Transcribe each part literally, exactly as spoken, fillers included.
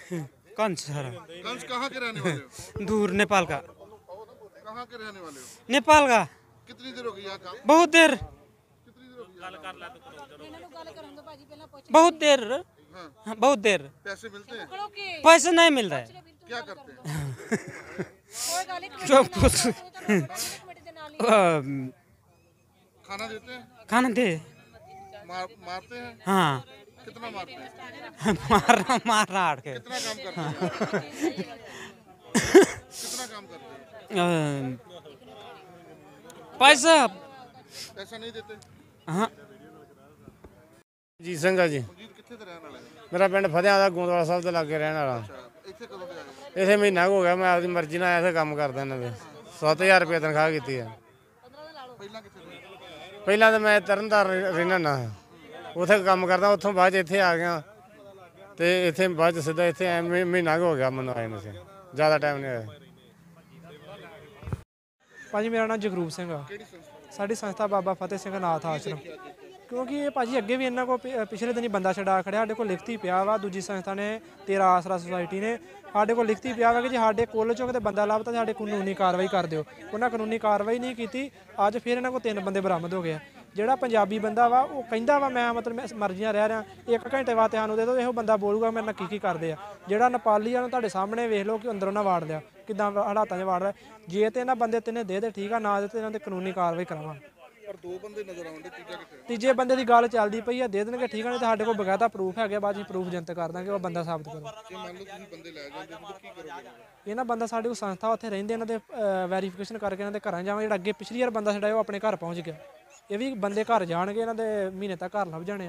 Kans sir. Kans कहाँ के रहने वाले हो? दूर नेपाल का। कहाँ के रहने वाले हो? नेपाल का। कितनी देर हो गई यहाँ काम? बहुत देर। कितनी देर हो गई? बहुत देर। हाँ। हाँ, बहुत देर। पैसे मिलते हैं? पैसे नहीं मिल रहा है। क्या करते हैं? जो कुछ खाना देते हैं? खाना दे। मार, मारते हैं? हाँ। कितना मारते हैं? मारना मारना आड़ के। कितना काम करते हैं? कितना काम करते हैं? अ, पैसा। पैसा नहीं देते? हाँ। जी संगा जी ਮਨਜੀਤ ਕਿੱਥੇ ਤੇ ਰਹਿਣ ਵਾਲਾ ਹੈ? ਮੇਰਾ ਪਿੰਡ ਫਤਿਆਂ ਦਾ ਗੋਂਦਵਾਲਾ ਸਾਹਿਬ ਦੇ ਲਾਗੇ ਰਹਿਣ ਵਾਲਾ। ਅੱਛਾ, ਇੱਥੇ ਕਦੋਂ ਦੇ ਆਏ? ਇਥੇ ਮਹੀਨਾ ਕੁ ਹੋ ਗਿਆ ਮੈਂ ਆਪਦੀ ਮਰਜ਼ੀ ਨਾਲ ਇੱਥੇ ਕੰਮ ਕਰਦਾ ਇਹਨਾਂ ਦੇ ਸੱਤ ਹਜ਼ਾਰ ਰੁਪਏ ਤਨਖਾਹ ਕੀਤੀ ਹੈ। ਪਹਿਲਾਂ ਕਿੱਥੇ ਰਹੇ? ਪਹਿਲਾਂ ਤਾਂ ਮੈਂ ਤਰਨਤਾਰਨ ਰਹਿਣਾ ਨਾ ਉੱਥੇ ਕੰਮ ਕਰਦਾ ਉੱਥੋਂ ਬਾਅਦ 'ਚ ਇੱਥੇ ਆ ਗਿਆ ਤੇ ਇੱਥੇ ਬਾਅਦ 'ਚ ਸਿੱਧਾ ਇੱਥੇ ਐ ਮਹੀਨਾ ਕੁ ਹੋ ਗਿਆ ਮੈਨੂੰ ਆਏ ਨੂੰ ਸੀ ਜ਼ਿਆਦਾ ਟਾਈਮ ਨਹੀਂ ਹੋਇਆ। ਭਾਜੀ ਮੇਰਾ ਨਾਮ ਜਗਰੂਪ ਸਿੰਘ ਆ। ਕਿਹੜੀ ਸੰਸਥਾ? ਸਾਡੀ ਸੰਸਥਾ ਬਾਬਾ ਫਤਿਹ ਸਿੰਘ ਨਾਥ ਆਸ਼ਰਮ। ਕਿਉਂਕਿ ਇਹ ਭਾਜੀ ਅੱਗੇ ਵੀ ਇਹਨਾਂ ਕੋਲ ਪਿ- ਪਿਛਲੇ ਦਿਨੀ ਬੰਦਾ ਛਡਾ ਖੜਿਆ ਸਾਡੇ ਕੋਲ ਲਿਖਤੀ ਪਿਆ ਵਾ। ਦੂਜੀ ਸੰਸਥਾ ਨੇ ਤੇਰਾ ਆਸਰਾ ਸੁਸਾਇਟੀ ਨੇ ਸਾਡੇ ਕੋਲ ਲਿਖਤੀ ਪਿਆ ਵਾ ਕਿ ਜੇ ਸਾਡੇ ਕੋਲ ਚੋਂ ਕਿਤੇ ਬੰਦਾ ਲੱਭਦਾ ਸਾਡੇ ਕਾਨੂੰਨੀ ਕਾਰਵਾਈ ਕਰ ਦਿਓ। ਉਹਨਾਂ ਕਾਨੂੰਨੀ ਕਾਰਵਾਈ ਨਹੀਂ ਕੀਤੀ। ਅੱਜ ਫਿਰ ਇਹਨਾਂ ਕੋਲ ਤਿੰਨ ਬੰਦੇ ਬਰਾਮਦ ਹੋ ਗਏ ਆ। ਜਿਹੜਾ ਪੰਜਾਬੀ ਬੰਦਾ ਵਾ ਉਹ ਕਹਿੰਦਾ ਵਾ ਮੈਂ ਮਤਲਬ ਮੈਂ ਮਰਜ਼ੀਆਂ ਰਹਿ ਰਿਹਾ ਇੱਕ ਘੰਟੇ ਵਾਸਤੇ ਸਾਨੂੰ ਦੇ ਦਿਓ ਇਹੋ ਬੰਦਾ ਬੋਲੂਗਾ ਮੇਰੇ ਨਾਲ ਕੀ ਕੀ ਕਰਦੇ ਆ। ਜਿਹੜਾ ਨੇਪਾਲੀ ਆ ਉਹਨੂੰ ਤੁਹਾਡੇ ਸਾਹਮਣੇ ਵੇਖ ਲਓ ਕਿ ਅੰਦਰੋਂ ਨਾ ਵਾੜ ਲਿਆ ਕਿੱਦਾਂ ਹਾਲਾਤਾਂ 'ਚ ਵਾੜ ਰਿਹਾ। ਜੇ ਤੇ ਇਹਨਾਂ ਬੰਦੇ ਤਿੰਨੇ ਦੇ ਦੇ ਠੀਕ ਆ ਨਾ ਦੇ ਤੇ ਇਹਨਾਂ ਤੇ ਕਾਨੂੰਨੀ ਕਾਰਵਾਈ ਕਰਾਵਾਂਗੇ। ਪਰ ਦੋ ਬੰਦੇ ਨਜ਼ਰ ਆਉਂਦੇ, ਤੀਜਾ ਕਿੱਥੇ? ਤੀਜੇ ਬੰਦੇ ਦੀ ਗੱਲ ਚੱਲਦੀ ਪਈ ਆ ਦੇ ਦੇਣਗੇ ਠੀਕ ਆ ਨਹੀਂ ਤਾਂ ਸਾਡੇ ਕੋਲ ਬਕਾਇਦਾ ਪ੍ਰੂਫ ਹੈਗੇ ਬਾਅਦ 'ਚ ਪ੍ਰੂਫ ਜਨਤਕ ਕਰ ਦਾਂਗੇ ਉਹ ਬੰਦਾ ਸਾਬਤ ਕਰੋ। ਜੇ ਮੰਨ ਲਓ ਤੁਸੀਂ ਬੰਦੇ ਲੈ ਜਾਂਦੇ ਹੋ ਤਾਂ ਕੀ ਕਰੋਗੇ? ਇਹਨਾਂ ਬੰਦਾ ਸਾਡੇ ਕੋਲ ਸੰਸਥਾ ਉੱਥੇ ਰਹਿੰਦੇ ਇਹਨਾਂ ਦੇ ਵੈਰੀਫਿਕੇਸ਼ਨ ਕਰਕੇ ਇਹਨਾਂ ਦੇ ਘਰਾਂ ਜਾਵਾਂਗੇ। ਜਿਹੜਾ ਅੱਗੇ ਪਿਛਲੀ ਵਾਰ ਬੰਦਾ ਛਡਾਇਆ ਉਹ ਆਪਣੇ ਘਰ ਪਹੁੰਚ ਗਿਆ। ਇਹ ਵੀ ਬੰਦੇ ਘਰ ਜਾਣਗੇ ਇਹਨਾਂ ਦੇ ਮਹੀਨੇ ਤੱਕ ਘਰ ਲੱਭ ਜਾਣੇ ਆ।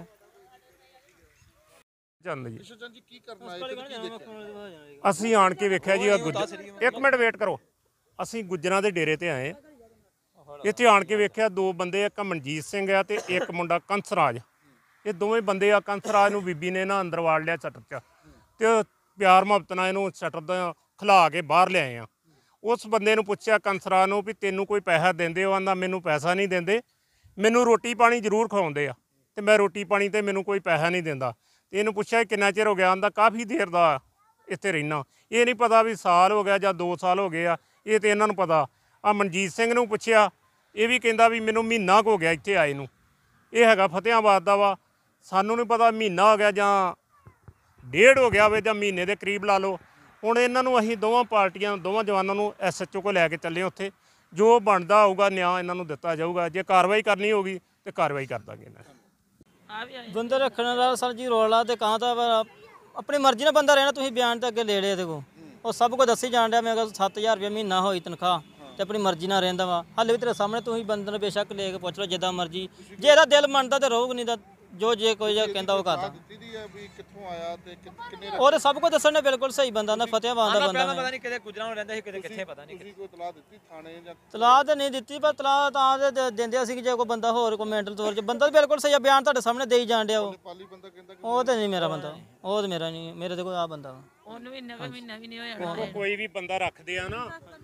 ਚੰਦ ਜੀ ਵਿਸ਼ਵਚੰਦ ਜੀ ਕੀ ਕਰਨਾ ਹੈ? ਕੀ ਦੇਖਿਆ? ਅਸੀਂ ਆਣ ਕੇ ਵੇਖਿਆ ਜੀ ਆ ਗੁੱਜਰ ਇੱਕ ਮਿੰਟ ਵੇਟ ਕਰੋ। ਅਸੀਂ ਗੁੱਜਰਾਂ ਦੇ ਡੇਰੇ ਤੇ ਆਏ ਇੱਥੇ ਆਣ ਕੇ ਵੇਖਿਆ ਦੋ ਬੰਦੇ ਇੱਕ ਮਨਜੀਤ ਸਿੰਘ ਆ ਤੇ ਇੱਕ ਮੁੰਡਾ ਕੰਸਰਾਜ। ਇਹ ਦੋਵੇਂ ਬੰਦੇ ਆ। ਕੰਸਰਾਜ ਨੂੰ ਬੀਬੀ ਨੇ ਨਾ ਅੰਦਰ ਵਾੜ ਲਿਆ ਸ਼ਟਰ 'ਚ ਤੇ ਪਿਆਰ ਮੁਹੱਬਤ ਨਾਲ ਇਹਨੂੰ ਸ਼ਟਰ ਦਾ ਖਿਲਾ ਕੇ ਬਾਹਰ ਲਿਆਏ ਆ। ਉਸ ਬੰਦੇ ਨੂੰ ਪੁੱਛਿਆ ਕੰਸਰਾਜ ਨੂੰ ਵੀ ਤੈਨੂੰ ਕੋਈ ਪੈਸਾ ਦਿੰਦੇ ਹੋ? ਆਂਦਾ ਮੈਨੂੰ ਪੈਸਾ ਨਹੀਂ ਦਿੰਦੇ, ਮੈਨੂੰ ਰੋਟੀ ਪਾਣੀ ਜ਼ਰੂਰ ਖਵਾਉਂਦੇ ਆ ਤੇ ਮੈਂ ਰੋਟੀ ਪਾਣੀ ਤੇ ਮੈਨੂੰ ਕੋਈ ਪੈਸਾ ਨਹੀਂ ਦਿੰਦਾ। ਤੇ ਇਹਨੂੰ ਪੁੱਛਿਆ ਕਿੰਨਾ ਚਿਰ ਹੋ ਗਿਆ? ਆਂਦਾ ਕਾਫੀ ਦੇਰ ਦਾ ਇੱਥੇ ਰਹਿਣਾ। ਇਹ ਨਹੀਂ ਪਤਾ ਵੀ ਸਾਲ ਹੋ ਗਿਆ ਜਾਂ ਦੋ ਸਾਲ ਹੋ ਗਏ ਆ, ਇਹ ਤੇ ਇਹਨਾਂ ਨੂੰ ਪਤਾ। ਆ ਮਨਜੀਤ ਸਿੰਘ ਨੂੰ ਪੁੱਛਿਆ ਇਹ ਵੀ ਕਹਿੰਦਾ ਵੀ ਮੈਨੂੰ ਮਹੀਨਾ ਕੁ ਹੋ ਗਿਆ ਇੱਥੇ ਆਏ ਨੂੰ। ਇਹ ਹੈਗਾ ਫਤਿਆਬਾਦ ਦਾ ਵਾ। ਸਾਨੂੰ ਨਹੀਂ ਪਤਾ ਮਹੀਨਾ ਹੋ ਗਿਆ ਜਾਂ ਡੇਢ ਹੋ ਗਿਆ ਹੋਵੇ ਜਾਂ ਮਹੀਨੇ ਦੇ ਕਰੀਬ ਲਾ ਲਓ। ਹੁਣ ਇਹਨਾਂ ਨੂੰ ਅਸੀਂ ਦੋਵਾਂ ਪਾਰਟੀਆਂ ਦੋਵਾਂ ਜਵਾਨਾਂ ਨੂੰ ਐਸ ਐਚ ਓ ਕੋਲ ਲੈ ਕੇ ਚੱਲੇ ਉੱਥੇ ਜੋ ਬਣਦਾ ਹੋਊਗਾ ਨਿਆਂ ਇਹਨਾਂ ਨੂੰ ਦਿੱਤਾ ਜਾਊਗਾ। ਜੇ ਕਾਰਵਾਈ ਕਰਨੀ ਹੋਗੀ ਤੇ ਕਾਰਵਾਈ ਕਰ ਦਾਂਗੇ ਇਹਨਾਂ ਬੰਦੇ ਰੱਖਣ ਦਾ ਸਰ ਜੀ ਰੋਲਾ ਤੇ ਕਾਂ ਤਾਂ ਆਪਣੀ ਮਰਜ਼ੀ ਨਾਲ ਬੰਦਾ ਰਹਿਣਾ। ਤੁਸੀਂ ਬਿਆਨ ਤਾਂ ਅੱਗੇ ਲੈ ਲਿਆ ਇਹਦੇ ਕੋਲ ਉਹ ਸਭ ਕੁਝ ਦੱਸੀ ਜਾਣ ਡਿਆ। ਮੈਂ ਕਿਹਾ ਸੱਤ ਹਜ਼ਾਰ ਰੁਪਏ ਮਹੀਨਾ ਹੋਈ ਤਨਖਾਹ ਤੇ ਆਪਣੀ ਮਰਜ਼ੀ ਨਾਲ ਰਹਿੰਦਾ ਵਾ। ਹਾਲੇ ਵੀ ਤੇਰੇ ਸਾਹਮਣੇ ਤੁਸੀਂ ਬੰਦੇ ਨੂੰ ਬੇਸ਼ੱਕ ਲੈ ਕੇ ਪੁੱਛ ਲਓ ਜਿੱਦਾਂ ਮਰਜ਼ੀ। ਜੇ ਇਹਦਾ ਦਿਲ ਮੰਨਦਾ ਤੇ ਰਹੂਗਾ ਨਹੀਂ ਤਾਂ ਜੋ ਜੇ ਕੋਈ ਜੇ ਕਹਿੰਦਾ ਉਹ ਕਰਦਾ। ਦਿੱਤੀ ਦੀ ਹੈ ਵੀ ਕਿੱਥੋਂ ਆਇਆ ਤੇ ਕਿ- ਕਿੰਨੇ ਉਹ ਤੇ ਸਭ ਕੁਝ ਦੱਸਣ ਨੇ ਬਿਲਕੁਲ ਸਹੀ ਬੰਦਾ ਨਾ ਫਤਿਆਬਾਦ ਦਾ ਬੰਦਾ। ਪਤਾ ਨਹੀਂ ਕਿਤੇ ਗੁਜਰਾਂ ਰਹਿੰਦਾ ਸੀ ਕਿਤੇ ਕਿੱਥੇ ਪਤਾ ਨਹੀਂ। ਤੁਸੀਂ ਕੋਈ ਤਲਾਹ ਦਿੱਤੀ ਥਾਣੇ ਜਾਂ? ਤਲਾਹ ਤਾਂ ਨਹੀਂ ਦਿੱਤੀ ਪਰ ਤਲਾਹ ਤਾਂ ਦੇ- ਦੇ- ਦਿੰਦੇ ਸੀ ਕਿ ਜੇ ਕੋਈ ਬੰਦਾ ਹੋਰ ਕੋਈ ਮੈਂਟਲ ਤੌਰ 'ਚ ਬੰਦਾ ਬਿਲਕੁਲ ਸਹੀ ਆ। ਬਿਆਨ ਤੁਹਾਡੇ ਸਾਹਮਣੇ ਦੇਈ ਜਾਣ ਡਿਆ ਉਹ। ਨੇਪਾਲੀ ਬੰਦਾ ਕਹਿੰਦਾ ਕਿ ਉਹ ਤੇ ਨਹੀਂ ਮੇਰਾ ਬੰਦਾ। ਉਹ ਤੇ ਮੇਰਾ ਨਹੀਂ। ਮੇਰੇ ਤੇ ਕੋਈ ਆ ਬੰਦਾ ਵਾ। ਉਹਨੂੰ ਵੀ ਨਵੇਂ ਮਹੀਨਾ ਵੀ ਨਹੀਂ ਹੋਇਆ। ਕੋਈ ਵੀ ਬੰਦਾ ਰੱਖਦੇ ਆ ਨਾ